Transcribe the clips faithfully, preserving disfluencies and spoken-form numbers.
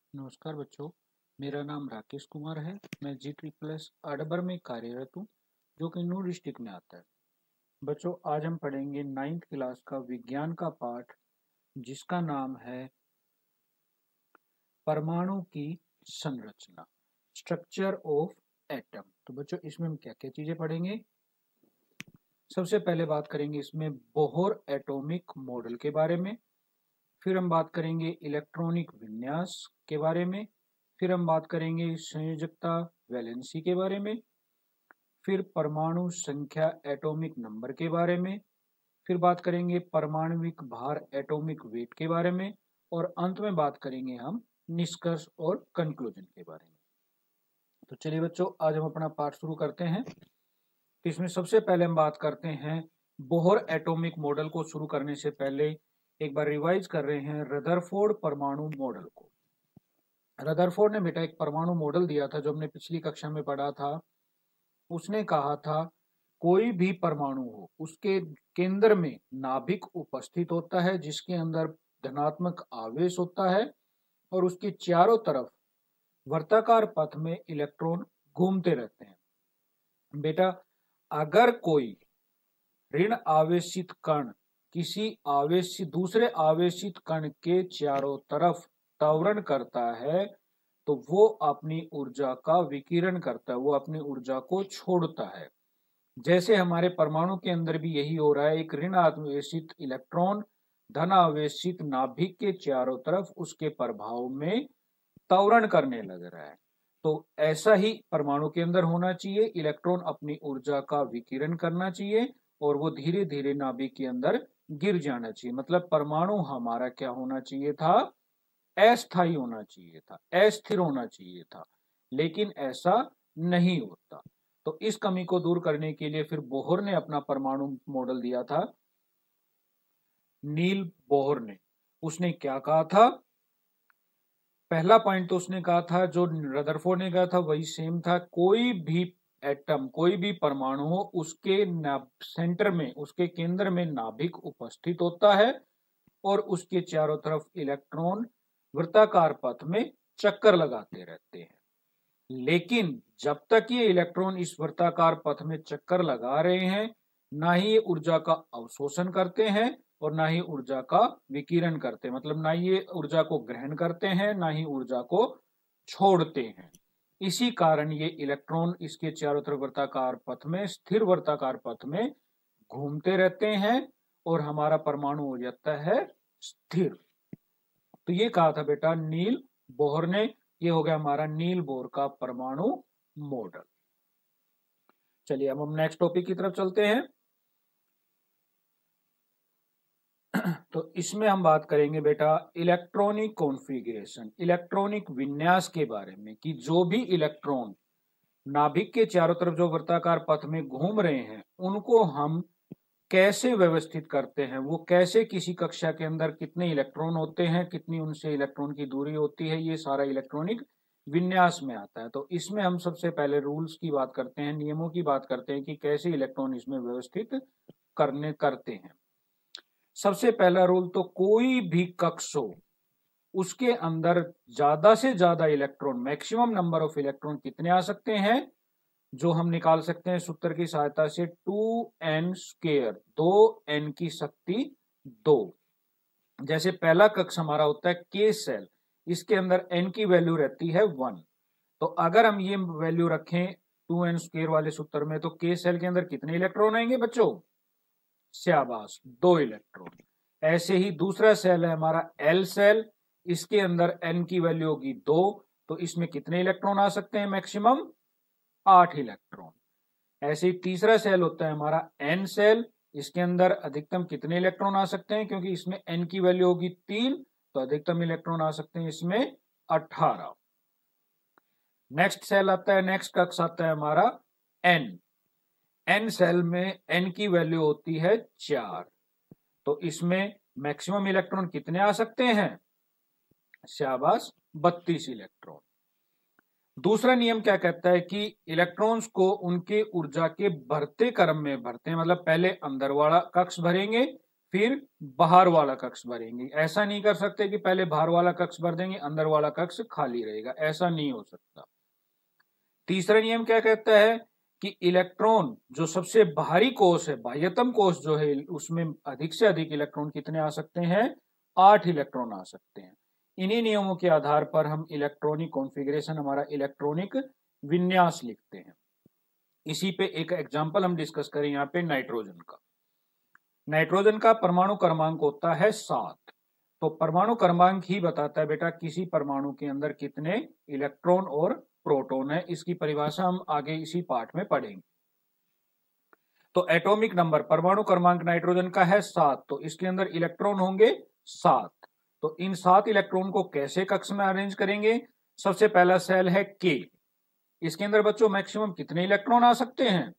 नमस्कार बच्चों, मेरा नाम राकेश कुमार है। मैं जी ट्रिपल एस अडबर में कार्यरत हूँ, जो कि नूर डिस्ट्रिक्ट में आता है। बच्चों, आज हम पढ़ेंगे नाइन्थ क्लास का विज्ञान का पाठ, जिसका नाम है परमाणु की संरचना, स्ट्रक्चर ऑफ एटम। तो बच्चों, इसमें हम क्या क्या चीजें पढ़ेंगे? सबसे पहले बात करेंगे इसमें बोहर एटॉमिक मॉडल के बारे में। फिर हम बात करेंगे इलेक्ट्रॉनिक विन्यास के बारे में। फिर हम बात करेंगे संयोजकता वैलेंसी के बारे में। फिर परमाणु संख्या एटॉमिक नंबर के बारे में। फिर बात करेंगे परमाणविक भार एटॉमिक वेट के बारे में। और अंत में बात करेंगे हम निष्कर्ष और कंक्लूजन के बारे में। तो चलिए बच्चों, आज हम अपना पाठ शुरू करते हैं। तो इसमें सबसे पहले हम बात करते हैं बोहर एटॉमिक मॉडल को। शुरू करने से पहले एक बार रिवाइज कर रहे हैं रदरफोर्ड परमाणु मॉडल को। रदरफोर्ड ने बेटा एक परमाणु मॉडल दिया था, जो हमने पिछली कक्षा में पढ़ा था। उसने कहा था कोई भी परमाणु हो, उसके केंद्र में नाभिक उपस्थित होता है, जिसके अंदर धनात्मक आवेश होता है, और उसके चारों तरफ वर्ताकार पथ में इलेक्ट्रॉन घूमते रहते हैं। बेटा, अगर कोई ऋण आवेशित कण किसी आवेशित दूसरे आवेशित कण के चारों तरफ त्वरण करता है, तो वो अपनी ऊर्जा का विकिरण करता है, वो अपनी ऊर्जा को छोड़ता है। जैसे हमारे परमाणु के अंदर भी यही हो रहा है। एक ऋण आवेशित इलेक्ट्रॉन धन आवेशित नाभिक के चारों तरफ उसके प्रभाव में त्वरण करने लग रहा है। तो ऐसा ही परमाणु के अंदर होना चाहिए। इलेक्ट्रॉन अपनी ऊर्जा का विकिरण करना चाहिए और वो धीरे धीरे नाभिक के अंदर गिर जाना चाहिए। मतलब परमाणु हमारा क्या होना चाहिए था? अस्थायी होना चाहिए था, अस्थिर होना चाहिए था। लेकिन ऐसा नहीं होता। तो इस कमी को दूर करने के लिए फिर बोहर ने अपना परमाणु मॉडल दिया था। नील बोहर ने उसने क्या कहा था? पहला पॉइंट तो उसने कहा था, जो रदरफोर्ड ने कहा था वही सेम था। कोई भी एटम, कोई भी परमाणु हो, उसके सेंटर में, उसके केंद्र में नाभिक उपस्थित होता है और उसके चारों तरफ इलेक्ट्रॉन वृत्ताकार पथ में चक्कर लगाते रहते हैं। लेकिन जब तक ये इलेक्ट्रॉन इस वृत्ताकार पथ में चक्कर लगा रहे हैं, ना ही ये ऊर्जा का अवशोषण करते हैं और ना ही ऊर्जा का विकिरण करते हैं। मतलब ना ये ऊर्जा को ग्रहण करते हैं, ना ही ऊर्जा को छोड़ते हैं। इसी कारण ये इलेक्ट्रॉन इसके चारों तरफ वृत्ताकार पथ में, स्थिर वृत्ताकार पथ में घूमते रहते हैं और हमारा परमाणु हो जाता है स्थिर। तो ये कहा था बेटा नील बोहर ने। ये हो गया हमारा नील बोहर का परमाणु मॉडल। चलिए अब हम नेक्स्ट टॉपिक की तरफ चलते हैं। तो इसमें हम बात करेंगे बेटा इलेक्ट्रॉनिक कॉन्फ़िगरेशन, इलेक्ट्रॉनिक विन्यास के बारे में, कि जो भी इलेक्ट्रॉन नाभिक के चारों तरफ जो वृत्ताकार पथ में घूम रहे हैं, उनको हम कैसे व्यवस्थित करते हैं। वो कैसे, किसी कक्षा के अंदर कितने इलेक्ट्रॉन होते हैं, कितनी उनसे इलेक्ट्रॉन की दूरी होती है, ये सारा इलेक्ट्रॉनिक विन्यास में आता है। तो इसमें हम सबसे पहले रूल्स की बात करते हैं, नियमों की बात करते हैं कि कैसे इलेक्ट्रॉन इसमें व्यवस्थित करने करते हैं। सबसे पहला रूल, तो कोई भी कक्ष हो, उसके अंदर ज्यादा से ज्यादा electron, maximum number of electron कितने आ सकते हैं, जो हम निकाल सकते हैं सूत्र की सहायता से, टू एन स्क्वायर, दो एन की शक्ति दो। जैसे पहला कक्ष हमारा होता है के सेल, इसके अंदर एन की वैल्यू रहती है वन। तो अगर हम ये वैल्यू रखें टू एन स्क्वायर वाले सूत्र में, तो के सेल के अंदर कितने इलेक्ट्रॉन आएंगे बच्चों? शाबाश, दो इलेक्ट्रॉन। ऐसे ही दूसरा सेल है हमारा एल सेल, इसके अंदर एन की वैल्यू होगी दो, तो इसमें कितने इलेक्ट्रॉन आ सकते हैं? मैक्सिमम आठ इलेक्ट्रॉन। ऐसे ही तीसरा सेल होता है हमारा एन सेल, इसके अंदर अधिकतम कितने इलेक्ट्रॉन आ सकते हैं? क्योंकि इसमें एन की वैल्यू होगी तीन, तो अधिकतम इलेक्ट्रॉन आ सकते हैं इसमें अठारह। नेक्स्ट सेल आता है, नेक्स्ट कक्ष आता है हमारा एन। एन सेल में एन की वैल्यू होती है चार, तो इसमें मैक्सिमम इलेक्ट्रॉन कितने आ सकते हैं? शाबाश, बत्तीस इलेक्ट्रॉन। दूसरा नियम क्या कहता है कि इलेक्ट्रॉन्स को उनके ऊर्जा के बढ़ते क्रम में भरते हैं। मतलब पहले अंदर वाला कक्ष भरेंगे, फिर बाहर वाला कक्ष भरेंगे। ऐसा नहीं कर सकते कि पहले बाहर वाला कक्ष भर देंगे, अंदर वाला कक्ष खाली रहेगा, ऐसा नहीं हो सकता। तीसरा नियम क्या कहता है कि इलेक्ट्रॉन जो सबसे बाहरी कोश है, बाह्यतम कोश जो है, उसमें अधिक से अधिक इलेक्ट्रॉन कितने आ सकते हैं? आठ इलेक्ट्रॉन आ सकते हैं। इन्हीं नियमों के आधार पर हम इलेक्ट्रॉनिक कॉन्फ़िगरेशन, हमारा इलेक्ट्रॉनिक विन्यास लिखते हैं। इसी पे एक एग्जांपल हम डिस्कस करें यहाँ पे नाइट्रोजन का। नाइट्रोजन का परमाणु क्रमांक होता है सात। तो परमाणु क्रमांक ही बताता है बेटा किसी परमाणु के अंदर कितने इलेक्ट्रॉन और प्रोटॉन है। इसकी परिभाषा हम आगे इसी पार्ट में पढ़ेंगे। तो एटॉमिक नंबर, परमाणु क्रमांक नाइट्रोजन का है सात, तो इसके अंदर इलेक्ट्रॉन होंगे सात। तो इन सात इलेक्ट्रॉन को कैसे कक्ष में अरेंज करेंगे? सबसे पहला सेल है के। इसके अंदर बच्चों मैक्सिमम कितने इलेक्ट्रॉन आ सकते हैं?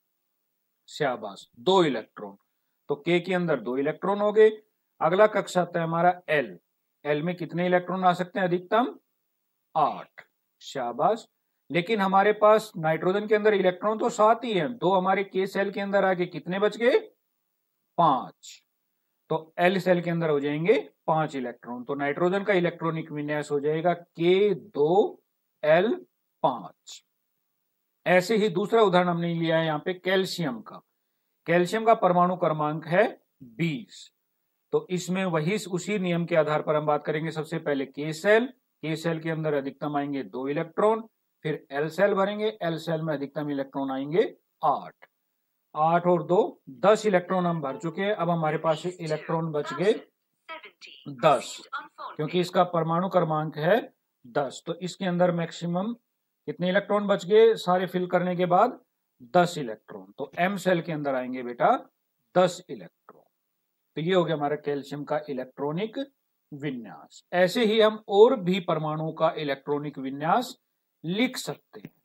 शाबाश, दो इलेक्ट्रॉन। तो के के अंदर दो इलेक्ट्रॉन हो गए। अगला कक्ष आता है हमारा एल। एल में कितने इलेक्ट्रॉन आ सकते हैं? अधिकतम आठ। शाबाश। लेकिन हमारे पास नाइट्रोजन के अंदर इलेक्ट्रॉन तो सात ही हैं, दो हमारे के सेल के अंदर आके कितने बच गए? पांच। तो एल सेल के अंदर हो जाएंगे पांच इलेक्ट्रॉन। तो नाइट्रोजन का इलेक्ट्रॉनिक विन्यास हो जाएगा के दो एल पांच। ऐसे ही दूसरा उदाहरण हमने लिया है यहाँ पे कैल्शियम का। कैल्शियम का परमाणु क्रमांक है बीस। तो इसमें वही उसी नियम के आधार पर हम बात करेंगे। सबसे पहले के सेल, के सेल के अंदर अधिकतम आएंगे दो इलेक्ट्रॉन। फिर एल सेल भरेंगे, एल सेल में अधिकतम इलेक्ट्रॉन आएंगे आठ। आठ और दो दस इलेक्ट्रॉन हम भर चुके हैं। अब हमारे पास इलेक्ट्रॉन बच गए दस, क्योंकि इसका परमाणु क्रमांक है दस। तो इसके अंदर मैक्सिमम कितने इलेक्ट्रॉन बच गए सारे फिल करने के बाद? दस इलेक्ट्रॉन। तो एम सेल के अंदर आएंगे बेटा दस इलेक्ट्रॉन। तो ये हो गया हमारा कैल्शियम का इलेक्ट्रॉनिक विन्यास। ऐसे ही हम और भी परमाणुओं का इलेक्ट्रॉनिक विन्यास लिख सकते हैं।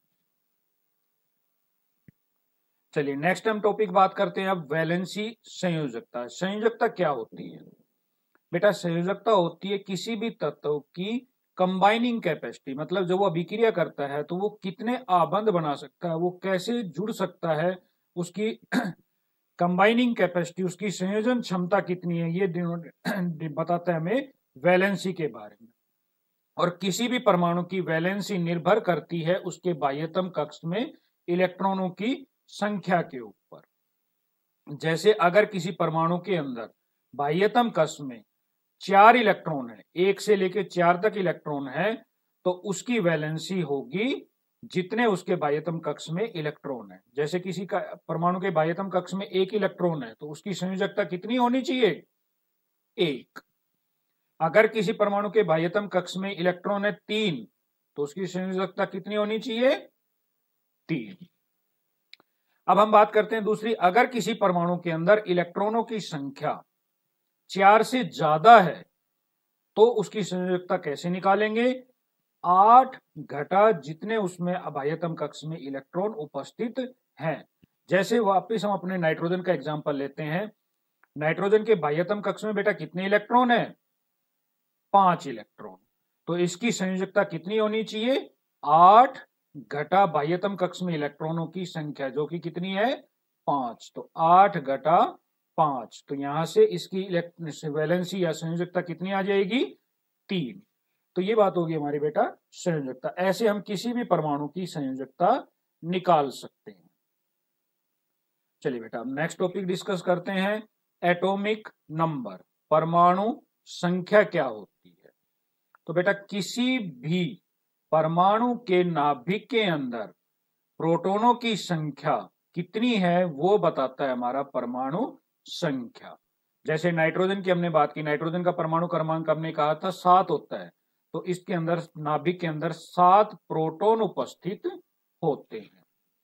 चलिए नेक्स्ट हम टॉपिक बात करते हैं अब वैलेंसी संयोजकता। संयोजकता क्या होती है बेटा? संयोजकता होती है किसी भी तत्व की कंबाइनिंग कैपेसिटी, मतलब जब वो अभिक्रिया करता है तो वो कितने आबंध बना सकता है, वो कैसे जुड़ सकता है, उसकी कंबाइनिंग कैपेसिटी, उसकी संयोजन क्षमता कितनी है, ये बताता है हमें वैलेंसी के बारे में। और किसी भी परमाणु की वैलेंसी निर्भर करती है उसके बाह्यतम कक्ष में इलेक्ट्रॉनों की संख्या के ऊपर। जैसे अगर किसी परमाणु के अंदर बाह्यतम कक्ष में चार इलेक्ट्रॉन है, एक से लेकर चार तक इलेक्ट्रॉन है, तो उसकी वैलेंसी होगी जितने उसके बाह्यतम कक्ष में इलेक्ट्रॉन है। जैसे किसी का परमाणु के बाह्यतम कक्ष में एक इलेक्ट्रॉन है तो उसकी संयोजकता कितनी होनी चाहिए? एक। अगर किसी परमाणु के बाह्यतम कक्ष में इलेक्ट्रॉन है तीन तो उसकी संयोजकता कितनी होनी चाहिए? तीन। अब हम बात करते हैं दूसरी, अगर किसी परमाणु के अंदर इलेक्ट्रॉनों की संख्या चार से ज्यादा है तो उसकी संयोजकता कैसे निकालेंगे? आठ घटा जितने उसमें बाह्यतम कक्ष में इलेक्ट्रॉन उपस्थित हैं। जैसे वापस हम अपने नाइट्रोजन का एग्जांपल लेते हैं। नाइट्रोजन के बाह्यतम कक्ष में बेटा कितने इलेक्ट्रॉन है? पांच इलेक्ट्रॉन। तो इसकी संयोजकता कितनी होनी चाहिए? आठ घटा बाह्यतम कक्ष में इलेक्ट्रॉनों की संख्या, जो कि कितनी है? पांच। तो आठ घटा पांच। तो यहां से इसकी वैलेंसी या संयोजकता कितनी आ जाएगी? तीन। तो ये बात होगी हमारी बेटा संयोजकता। ऐसे हम किसी भी परमाणु की संयोजकता निकाल सकते हैं। चलिए बेटा नेक्स्ट टॉपिक डिस्कस करते हैं, एटॉमिक नंबर, परमाणु संख्या क्या होती है। तो बेटा किसी भी परमाणु के नाभिक के अंदर प्रोटॉनों की संख्या कितनी है वो बताता है हमारा परमाणु संख्या। जैसे नाइट्रोजन की हमने बात की, नाइट्रोजन का परमाणु क्रमांक हमने कहा था सात होता है, तो इसके अंदर नाभिक के अंदर सात प्रोटॉन उपस्थित होते हैं।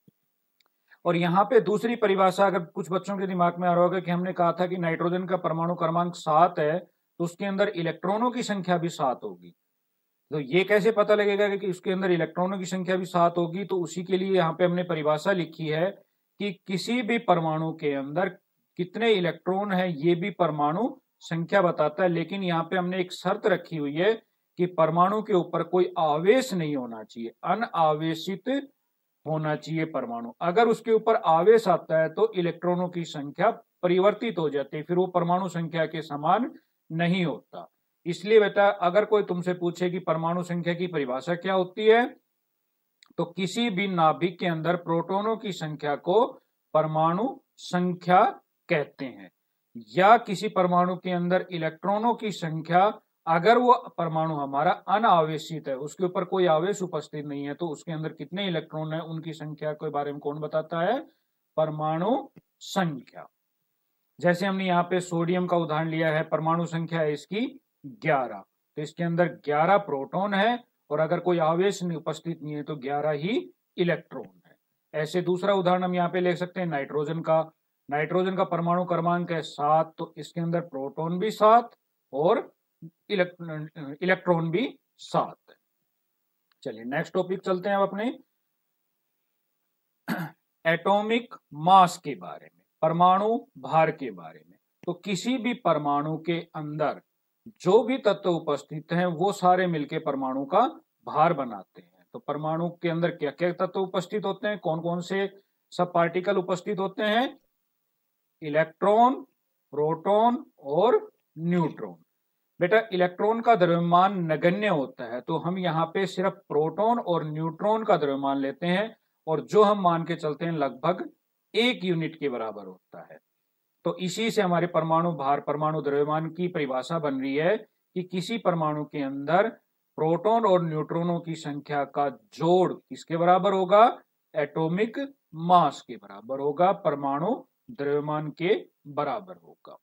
और यहाँ पे दूसरी परिभाषा अगर कुछ बच्चों के दिमाग में आ रहा होगा कि हमने कहा था कि नाइट्रोजन का परमाणु क्रमांक सात है तो उसके अंदर इलेक्ट्रॉनों की संख्या भी सात होगी। तो ये कैसे पता लगेगा कि उसके अंदर इलेक्ट्रॉनों की संख्या भी सात होगी? तो उसी के लिए यहाँ पे हमने परिभाषा लिखी है कि किसी भी परमाणु के अंदर कितने इलेक्ट्रॉन है ये भी परमाणु संख्या बताता है। लेकिन यहाँ पे हमने एक शर्त रखी हुई है कि परमाणु के ऊपर कोई आवेश नहीं होना चाहिए, अनावेशित होना चाहिए परमाणु। अगर उसके ऊपर आवेश आता है तो इलेक्ट्रॉनों की संख्या परिवर्तित हो जाती है, फिर वो परमाणु संख्या के समान नहीं होता। इसलिए बेटा अगर कोई तुमसे पूछे कि परमाणु संख्या की परिभाषा क्या होती है, तो किसी भी नाभिक के अंदर प्रोटॉनों की संख्या को परमाणु संख्या कहते हैं, या किसी परमाणु के अंदर इलेक्ट्रॉनों की संख्या, अगर वो परमाणु हमारा अनावेशित है, उसके ऊपर कोई आवेश उपस्थित नहीं है, तो उसके अंदर कितने इलेक्ट्रॉन है उनकी संख्या के बारे में कौन बताता है? परमाणु संख्या। जैसे हमने यहाँ पे सोडियम का उदाहरण लिया है, परमाणु संख्या है इसकी ग्यारह, तो इसके अंदर ग्यारह प्रोटॉन है, और अगर कोई आवेश नहीं उपस्थित नहीं है तो ग्यारह ही इलेक्ट्रॉन है। ऐसे दूसरा उदाहरण हम यहाँ पे ले सकते हैं नाइट्रोजन का। नाइट्रोजन का परमाणु क्रमांक है सात, तो इसके अंदर प्रोटॉन भी सात और इलेक्ट्रॉन भी सात है। चलिए नेक्स्ट टॉपिक चलते हैं अब अपने एटॉमिक मास के बारे में, परमाणु भार के बारे में। तो किसी भी परमाणु के अंदर जो भी तत्व उपस्थित हैं वो सारे मिलके परमाणु का भार बनाते हैं। तो परमाणु के अंदर क्या क्या तत्व उपस्थित होते हैं, कौन कौन से सब पार्टिकल उपस्थित होते हैं? इलेक्ट्रॉन, प्रोटॉन और न्यूट्रॉन। बेटा इलेक्ट्रॉन का द्रव्यमान नगण्य होता है, तो हम यहाँ पे सिर्फ प्रोटॉन और न्यूट्रॉन का द्रव्यमान लेते हैं, और जो हम मान के चलते हैं लगभग एक यूनिट के बराबर होता है। तो इसी से हमारे परमाणु भार, परमाणु द्रव्यमान की परिभाषा बन रही है कि किसी परमाणु के अंदर प्रोटॉन और न्यूट्रॉनों की संख्या का जोड़ किसके बराबर होगा? एटॉमिक मास के बराबर होगा, परमाणु द्रव्यमान के बराबर होगा।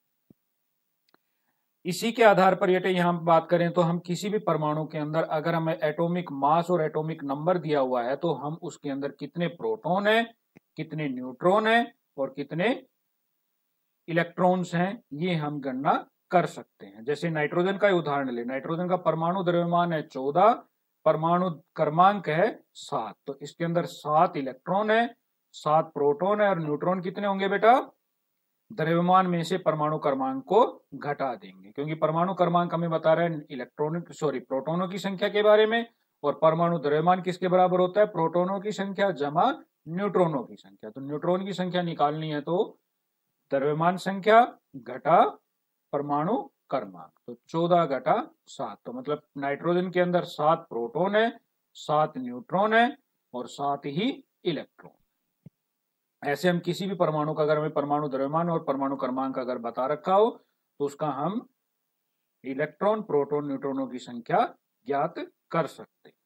इसी के आधार पर यदि यहां बात करें तो हम किसी भी परमाणु के अंदर अगर हमें एटॉमिक मास और एटॉमिक नंबर दिया हुआ है, तो हम उसके अंदर कितने प्रोटॉन है, कितने न्यूट्रॉन है और कितने इलेक्ट्रॉन्स हैं, ये हम गणना कर सकते हैं। जैसे नाइट्रोजन का उदाहरण ले, नाइट्रोजन का परमाणु द्रव्यमान है चौदह, परमाणु क्रमांक है सात, तो इसके अंदर सात इलेक्ट्रॉन है, सात प्रोटॉन है, और न्यूट्रॉन कितने होंगे बेटा? द्रव्यमान में से परमाणु क्रमांक को घटा देंगे, क्योंकि परमाणु क्रमांक हमें बता रहा है इलेक्ट्रॉनिक सॉरी प्रोटॉनों की संख्या के बारे में, और परमाणु द्रव्यमान किसके बराबर होता है? प्रोटॉनों की संख्या जमा न्यूट्रॉनों की संख्या। तो न्यूट्रॉन की संख्या निकालनी है तो द्रव्यमान संख्या घटा परमाणु क्रमांक, तो चौदह घटा सात, तो मतलब नाइट्रोजन के अंदर सात प्रोटॉन है, सात न्यूट्रॉन है और सात ही इलेक्ट्रॉन। ऐसे हम किसी भी परमाणु का अगर हमें परमाणु द्रव्यमान और परमाणु क्रमांक अगर बता रखा हो तो उसका हम इलेक्ट्रॉन, प्रोटॉन, न्यूट्रॉनों की संख्या ज्ञात कर सकते हैं।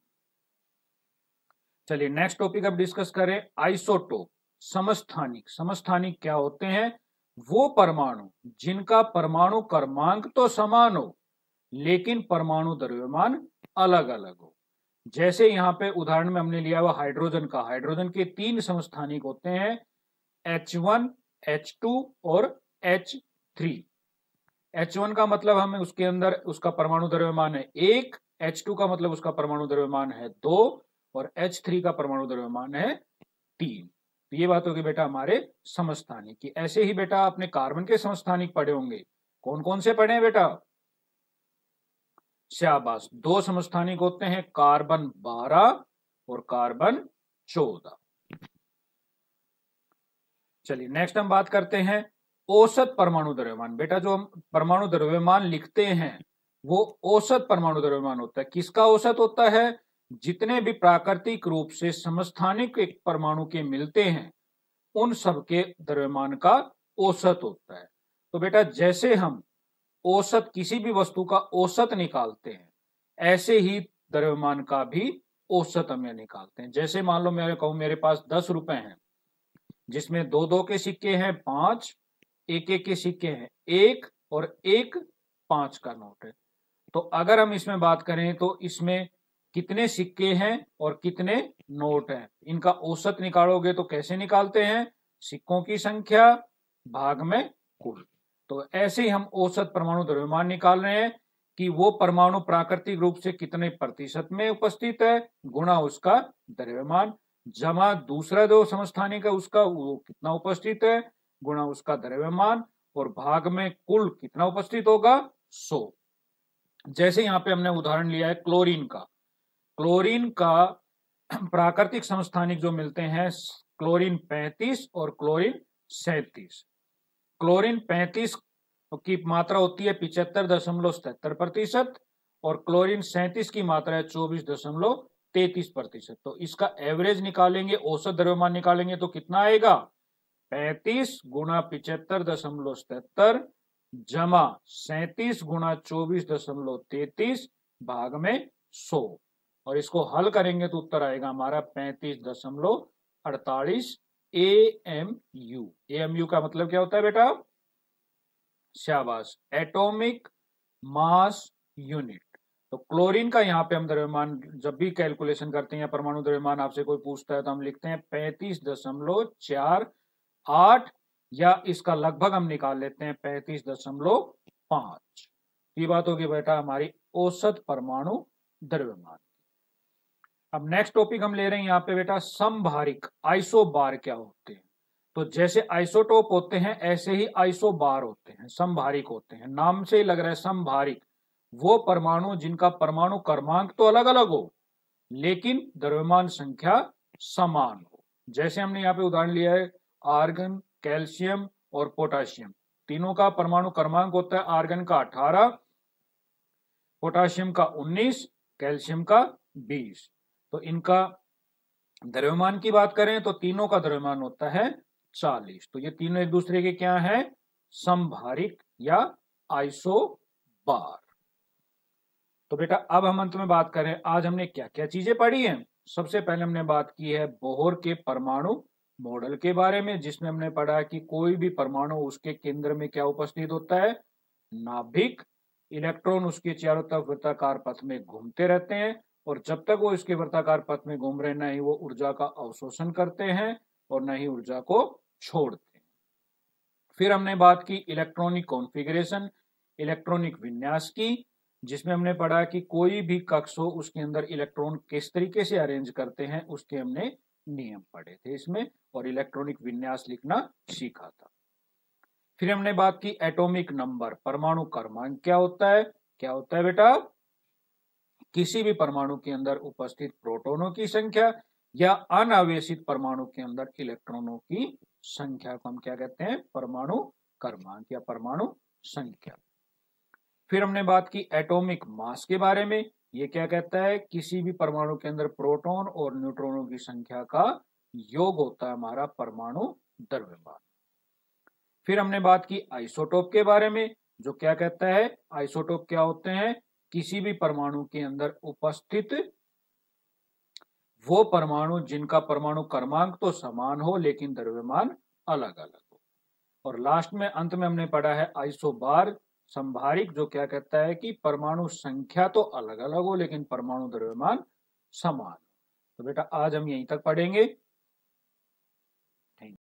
चलिए नेक्स्ट टॉपिक अब डिस्कस करें, आइसोटोप, समस्थानिक। समस्थानिक क्या होते हैं? वो परमाणु जिनका परमाणु क्रमांक तो समान हो लेकिन परमाणु द्रव्यमान अलग अलग हो। जैसे यहाँ पे उदाहरण में हमने लिया हुआ हाइड्रोजन का, हाइड्रोजन के तीन समस्थानिक होते हैं, एच वन, एच टू और एच थ्री। एच वन का मतलब हमें उसके अंदर उसका परमाणु द्रव्यमान है एक, एच टू का मतलब उसका परमाणु द्रव्यमान है दो और एच थ्री का परमाणु द्रव्यमान है तीन। तो ये बात होगी बेटा हमारे समस्थानिक की। ऐसे ही बेटा आपने कार्बन के समस्थानिक पढ़े होंगे, कौन कौन से पढ़े हैं बेटा? शाबाश, दो समस्थानिक होते हैं, कार्बन बारह और कार्बन चौदह। चलिए नेक्स्ट हम बात करते हैं औसत परमाणु द्रव्यमान। बेटा जो हम परमाणु द्रव्यमान लिखते हैं वो औसत परमाणु द्रव्यमान होता है। किसका औसत होता है? जितने भी प्राकृतिक रूप से समस्थानिक एक परमाणु के मिलते हैं उन सबके द्रव्यमान का औसत होता है। तो बेटा जैसे हम औसत किसी भी वस्तु का औसत निकालते हैं, ऐसे ही द्रव्यमान का भी औसत हम निकालते हैं। जैसे मान लो मेरे कहूं मेरे पास दस रुपए हैं, जिसमें दो दो के सिक्के हैं पांच, एक एक के सिक्के हैं एक और एक पांच का नोट है। तो अगर हम इसमें बात करें तो इसमें कितने सिक्के हैं और कितने नोट हैं, इनका औसत निकालोगे तो कैसे निकालते हैं? सिक्कों की संख्या भाग में कुल। तो ऐसे ही हम औसत परमाणु द्रव्यमान निकाल रहे हैं कि वो परमाणु प्राकृतिक रूप से कितने प्रतिशत में उपस्थित है गुणा उसका द्रव्यमान, जमा दूसरा जो समस्थानिक है उसका वो कितना उपस्थित है गुणा उसका द्रव्यमान, और भाग में कुल कितना उपस्थित होगा? सौ। जैसे यहाँ पे हमने उदाहरण लिया है क्लोरीन का। क्लोरीन का प्राकृतिक समस्थानिक जो मिलते हैं क्लोरीन पैंतीस और क्लोरीन सैंतीस। क्लोरीन पैंतीस की मात्रा होती है पिछहत्तर दशमलव सतहत्तर प्रतिशत और क्लोरीन सैंतीस की मात्रा है चौबीस दशमलव तैतीस प्रतिशत। तो इसका एवरेज निकालेंगे, औसत द्रव्यमान निकालेंगे तो कितना आएगा, पैंतीस गुणा पिछहत्तर दशमलव सतहत्तर जमा सैंतीस गुणा चौबीस दशमलव तैतीस भाग में सौ, और इसको हल करेंगे तो उत्तर आएगा हमारा पैंतीस दशमलव अड़तालीस A M U. A M U का मतलब क्या होता है बेटा, शाबाश, एटॉमिक मास यूनिट। तो क्लोरीन का यहाँ पे हम द्रव्यमान जब भी कैलकुलेशन करते हैं या परमाणु द्रव्यमान आपसे कोई पूछता है तो हम लिखते हैं पैंतीस दशमलव चार आठ, या इसका लगभग हम निकाल लेते हैं पैंतीस दशमलव पांच। ये बात होगी बेटा हमारी औसत परमाणु द्रव्यमान। अब नेक्स्ट टॉपिक हम ले रहे हैं यहाँ पे बेटा समभारिक आइसोबार क्या होते हैं। तो जैसे आइसोटोप होते हैं ऐसे ही आइसोबार होते हैं, समभारिक होते हैं। नाम से ही लग रहा है समभारिक, वो परमाणु जिनका परमाणु क्रमांक तो अलग अलग हो लेकिन द्रव्यमान संख्या समान हो। जैसे हमने यहाँ पे उदाहरण लिया है आर्गन, कैल्शियम और पोटाशियम, तीनों का परमाणु क्रमांक होता है आर्गन का अठारह, पोटाशियम का उन्नीस, कैल्शियम का बीस। तो इनका द्रव्यमान की बात करें तो तीनों का द्रव्यमान होता है चालीस। तो ये तीनों एक दूसरे के क्या है, समभारिक या आइसोबार। तो बेटा अब हम अंत में बात करें आज हमने क्या क्या चीजें पढ़ी हैं। सबसे पहले हमने बात की है बोहर के परमाणु मॉडल के बारे में, जिसमें हमने पढ़ा कि कोई भी परमाणु उसके केंद्र में क्या उपस्थित होता है, नाभिक। इलेक्ट्रॉन उसके चारों तरफ वृत्ताकार पथ में घूमते रहते हैं और जब तक वो इसके वृत्ताकार पथ में घूम रहे न ही वो ऊर्जा का अवशोषण करते हैं और न ही ऊर्जा को छोड़ते हैं। फिर हमने बात की इलेक्ट्रॉनिक कॉन्फ़िगरेशन, इलेक्ट्रॉनिक विन्यास की, जिसमें हमने पढ़ा कि कोई भी कक्ष हो उसके अंदर इलेक्ट्रॉन किस तरीके से अरेंज करते हैं उसके हमने नियम पढ़े थे इसमें, और इलेक्ट्रॉनिक विन्यास लिखना सीखा था। फिर हमने बात की एटॉमिक नंबर, परमाणु क्रमांक क्या होता है। क्या होता है बेटा, किसी भी परमाणु के अंदर उपस्थित प्रोटॉनों की संख्या या अनावेशित परमाणु के अंदर इलेक्ट्रॉनों की संख्या को हम क्या कहते हैं, परमाणु क्रमांक या परमाणु संख्या। फिर हमने बात की एटॉमिक मास के बारे में, ये क्या कहता है, किसी भी परमाणु के अंदर प्रोटॉन और न्यूट्रॉनों की संख्या का योग होता है हमारा परमाणु द्रव्यमान। फिर हमने बात की आइसोटोप के बारे में, जो क्या कहता है, आइसोटोप क्या होते हैं, किसी भी परमाणु के अंदर उपस्थित वो परमाणु जिनका परमाणु क्रमांक तो समान हो लेकिन द्रव्यमान अलग अलग हो। और लास्ट में अंत में हमने पढ़ा है आइसोबार, संभारिक, जो क्या कहता है कि परमाणु संख्या तो अलग अलग हो लेकिन परमाणु द्रव्यमान समान। तो बेटा आज हम यहीं तक पढ़ेंगे।